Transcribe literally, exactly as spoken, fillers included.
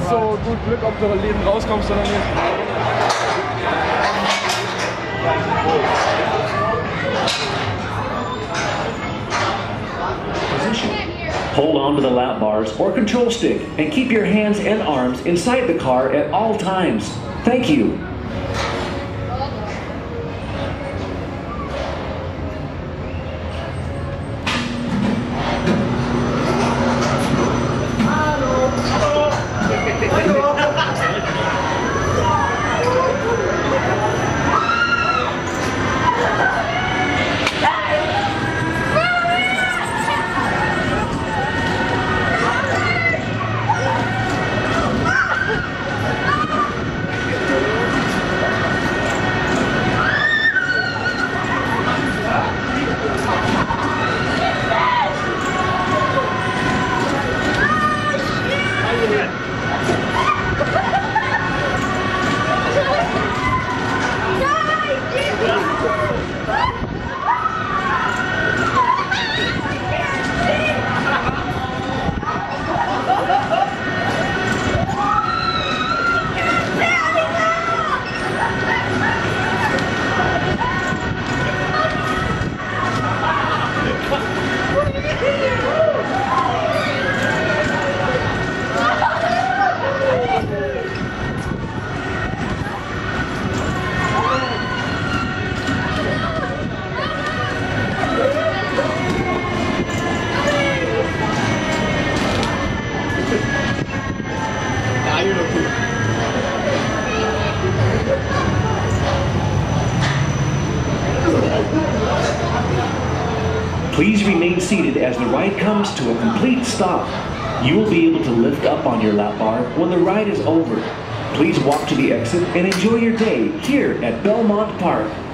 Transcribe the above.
hast so gut Glück, ob du lebend rauskommst oder nicht. Hold on to the lap bars or control stick and keep your hands and arms inside the car at all times. Thank you. Please remain seated as the ride comes to a complete stop. You will be able to lift up on your lap bar when the ride is over. Please walk to the exit and enjoy your day here at Belmont Park.